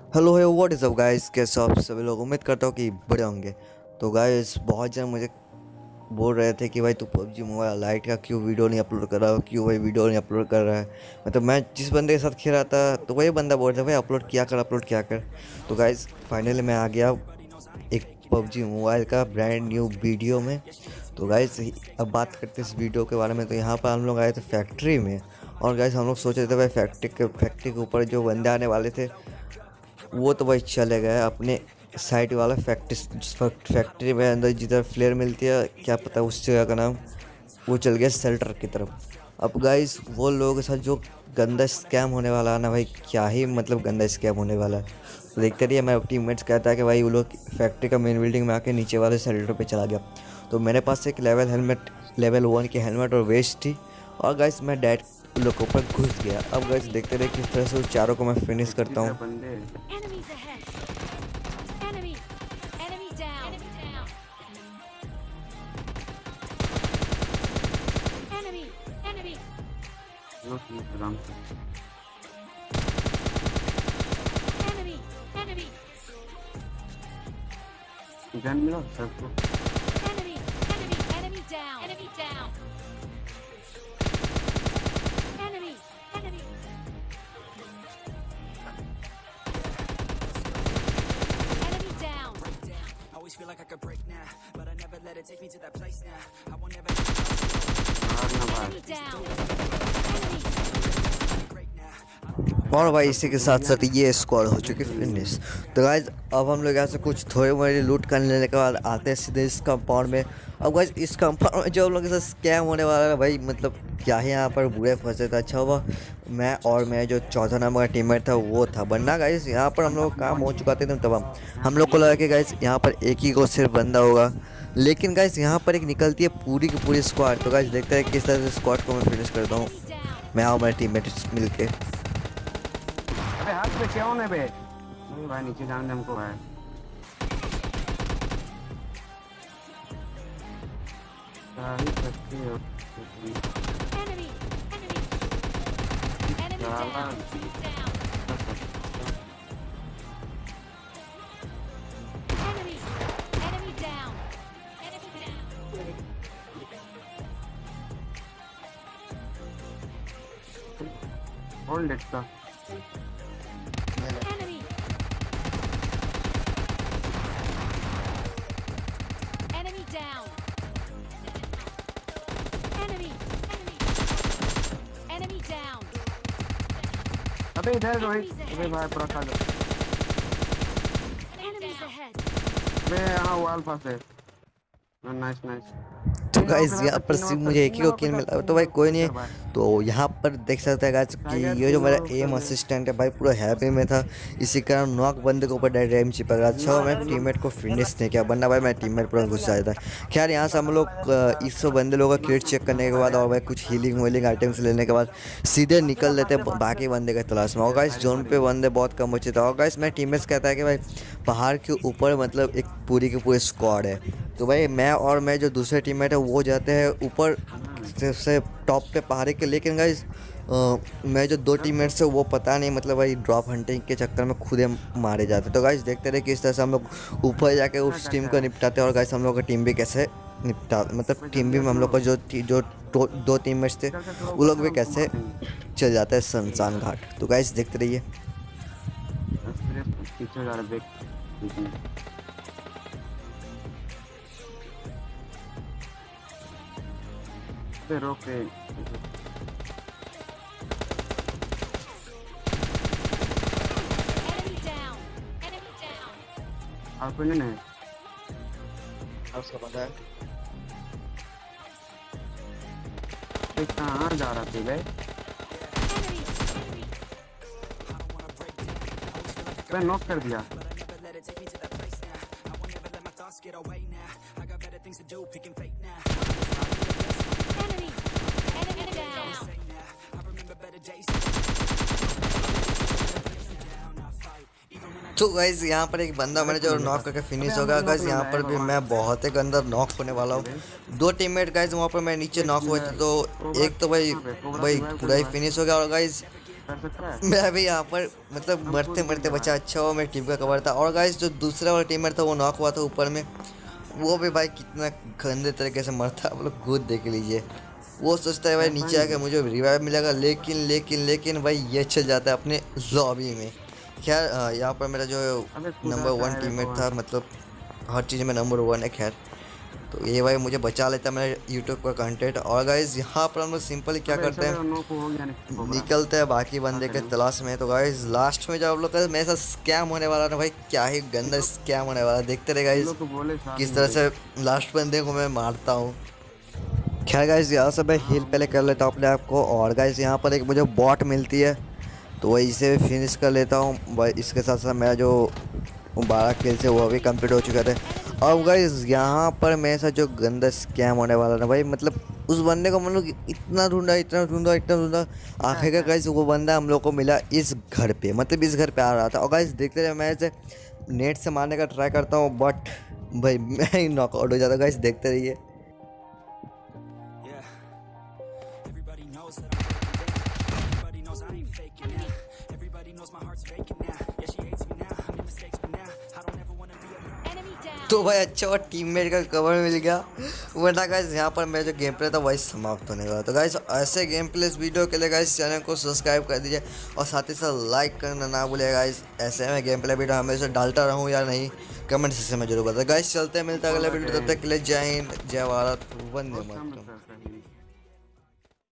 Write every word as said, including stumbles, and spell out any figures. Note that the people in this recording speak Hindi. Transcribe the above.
हेलो है व्हाट इज़ अप गाइस, कैसे हो आप सभी लोग। उम्मीद करता हूँ कि बड़े होंगे। तो गाइस बहुत जन मुझे बोल रहे थे कि भाई तू पबजी मोबाइल लाइट का क्यों वीडियो नहीं अपलोड कर रहा, क्यों भाई वीडियो नहीं अपलोड कर रहा है। मतलब मैं जिस बंदे के साथ खेल रहा था तो वही बंदा बोल रहा था भाई अपलोड किया कर, अपलोड किया कर। तो गाइस फाइनली मैं आ गया एक पबजी मोबाइल का ब्रांड न्यू वीडियो में। तो गाइस अब बात करते हैं इस वीडियो के बारे में। तो यहाँ पर हम लोग आए थे फैक्ट्री में, और गाइस हम लोग सोच रहे थे भाई फैक्ट्री के फैक्ट्री के ऊपर जो बंदे आने वाले थे वो तो भाई चले गए अपने साइड वाला फैक्ट्री फैक्ट्री में अंदर जिधर फ्लेयर मिलती है, क्या पता उस जगह का नाम, वो चल गया शेल्टर की तरफ। अब गाइस वो लोगों के साथ जो गंदा स्कैम होने वाला है ना भाई, क्या ही मतलब गंदा स्कैम होने वाला है। तो देखते रहिए। मेरा टीममेट्स कहता है कि भाई वो लोग फैक्ट्री का मेन बिल्डिंग में आके नीचे वाले शेल्टर पे चला गया। तो मेरे पास एक लेवल हेलमेट लेवल वन की हेलमेट और वेस्ट थी, और गाइस मैं डायरेक्ट उन लोग के ऊपर घुस गया। अब गाइस देखते रहे किस तरह से उस चारों को मैं फिनिश करता हूँ। Enemies ahead. Enemy. Enemy down. Enemy down. Enemy. Enemy. Enemy. Enemy. Gun सबको Enemy. Enemy. Enemy down. Enemy down. Enemy. Enemy. Enemy down. Always feel like I could break now, but I never let it take me to that place now. I won't ever मारना भाई। Enemy down. Enemy. break now. और भाई इसी के साथ साथ ये स्क्वाड हो चुकी फिनिश। तो गाइज अब हम लोग यहाँ से कुछ थोड़ी मोड़ी लूट कर लेने के बाद आते हैं सीधे इस कंपाउंड में। अब गाइज इस कंपाउंड में जो हम लोग के साथ स्कैम होने वाला है भाई, मतलब क्या ही यहाँ पर बुरे फंसे थे। अच्छा हुआ मैं और मैं जो चौथा नंबर का टीममेट था वो था, वरना गाइज यहाँ पर हम लोग का काम हो चुका था एकदम तमाम। हम लोग को लगा कि गाइज यहाँ पर एक ही को सिर्फ बंदा होगा, लेकिन गाइज यहाँ पर एक निकलती है पूरी की पूरी स्क्वाड। तो गाइज देखते हैं किस तरह से स्क्वाड को मैं फिनिश करता हूँ, मैं और मेरे टीममेट मिल के। अबे हाथ पे क्या होने बे? नहीं भाई नीचे जाने दे हमको भाई। क्या ही करते हो? Enemy. Enemy. Enemy down. Down. Enemy. Enemy down. Enemy down. Hold it का। Enemy. Enemy down. Enemy. Enemy. Enemy down. अबे इधर रोहित, अबे भाई पूरा खा लो। Enemies ahead. अबे यहाँ वॉल पास है। Nice nice. तो गाइस यहाँ पर सिर्फ मुझे एक ही को किल मिला, तो भाई कोई नहीं है। तो यहाँ पर देख सकते हैं गाइस कि ये जो मेरा एम असिस्टेंट है भाई पूरा हैप्पी में था, इसी कारण नॉक बंदे के ऊपर डायरेक्ट एम चिपक रहा। अच्छा मैं टीममेट को फिनिश नहीं किया, वरना भाई मैं टीममेट पूरा घुस जाया था। खैर यहाँ से हम लोग इस बंदे लोगों का क्रेट चेक करने के बाद और भाई कुछ हीलिंग वीलिंग आइटम्स लेने के बाद सीधे निकल लेते बाकी बंदे के तलाश में। और गाइस जोन पे बंदे बहुत कम बचे थे। और गाइस मैं टीममेट्स कहता है कि भाई पहाड़ के ऊपर मतलब एक पूरी की पूरी स्क्वाड है। तो भाई मैं और मैं जो दूसरे टीममेट है वो जाते हैं ऊपर से टॉप पे पहाड़ी के, लेकिन गाइस मैं जो दो टीममेट्स है वो पता नहीं मतलब भाई ड्रॉप हंटिंग के चक्कर में खुदे मारे जाते। तो गाइस देखते रहे किस तरह से हम लोग ऊपर जाके उस टीम को निपटाते हैं। और गाइस हम लोग का टीम भी कैसे निपटा मतलब टीम भी में हम लोग का जो जो दो टीममेट्स थे वो लोग भी कैसे चल जाते हैं शमशान घाट। तो गाइस देखते रहिए। पीछे जा रहा देख। रोक पे Enemy down. Enemy down. आप कोई नहीं है। उसका पता है ये कहाँ जा रहा थी बे? Enemy. Enemy. मैं नॉक कर दिया। But I never let it take me to that place now. I won't ever let my thoughts get away now. I got better things to do, picking fate now. Enemy. Enemy down. I remember better days. तो गाइस यहाँ पर एक बंदा मैंने जो नॉक करके फिनिश हो गया। गाइस यहाँ पर भी मैं बहुत एक अंदर नॉक होने वाला हूँ। दो टीममेट गाइस वहाँ पर मैं नीचे नॉक हुए थे, तो एक तो भाई भाई पूरा ही फिनिश हो गया। और गाइस कर सकता है। मैं भी यहाँ पर मतलब हम मरते कूद मरते गए बचा, भाई। अच्छा हुआ मेरी टीम का कवर था। और गाइस जो दूसरा वाला टीममेट था वो नॉक हुआ था ऊपर में, वो भी भाई कितना गंदे तरीके से मरता है, आप लोग खुद देख लीजिए। वो सोचता है भाई ऐसा नीचे ही आके है। मुझे रिवाइव मिलेगा, लेकिन लेकिन लेकिन भाई ये चल जाता है अपने लॉबी में। खैर अ, यहाँ पर मेरा जो अबे नंबर कूदा का वन है देखो टीममेट वहाँ था, से। मतलब हर चीज़ में नंबर वन है। खैर तो ये भाई मुझे बचा लेता है मेरे यूट्यूब का कंटेंट। और गाइज यहाँ पर हम लोग सिंपली क्या अबे करते चलो हैं, नोक हो गया नहीं कोबरा। निकलते हैं बाकी क्या बंदे के करेंगे? तलाश में। तो गाइज लास्ट में जब आप लोग का मेरे साथ स्कैम होने वाला ना भाई, क्या ही हम गंदा लोग स्कैम होने वाला है। देखते रहे हम गाइज लोग को बोले साथ किस में तरह भाई। से लास्ट बंदे को मैं मारता हूँ। खैर गाइज यहाँ से मैं हाँ हील हम पहले लोग को कर बोले लेता हूँ अपने आप को। और गाइज यहाँ पर एक मुझे बॉट मिलती है, तो वही इसे भी फिनिश कर लेता हूँ भाई। इसके साथ साथ मेरा जो बारह किल से वो भी कंप्लीट हो चुका था। अब गाइज यहाँ पर मेरे साथ जो गंदा स्कैम होने वाला ना भाई, मतलब उस बंदे को हम लोग इतना ढूंढा इतना ढूंढा इतना ढूंढा, क्या आखिर का क्या। गाइज वो बंदा हम लोग को मिला इस घर पे, मतलब इस घर पे आ रहा था। और गाइज देखते रहे, मैं इसे नेट से मारने का ट्राई करता हूँ, बट भाई मैं ही नॉकआउट हो जाता हूँ। गाइज देखते रहिए। Yeah, everybody knows that I'm breaking down. Everybody knows I ain't faking now. Everybody knows my heart's faking now. Yeah, she hates me now. I made mistakes, but now I don't ever wanna be alone. Enemy down. तो भाई अच्छा और टीममेट का कवर मिल गया, वरना गाइस यहाँ पर मेरा जो गेम प्ले था वही समाप्त होने वाला। तो गाइस ऐसे गेम प्ले वीडियो के लिए गाइस चैनल को सब्सक्राइब कर दीजिए और साथ ही साथ लाइक करना ना भूलिएगा गाइस। ऐसे में गेम प्ले वीडियो हमेशा डालता रहूँ या नहीं, कमेंट सेक्शन में जरूर बताएं। गाइस चलते हैं, मिलता है अगले वीडियो, तब तक के लिए जय हिंद, जय भारत, वंदे बहुत कम मातरम। है सर।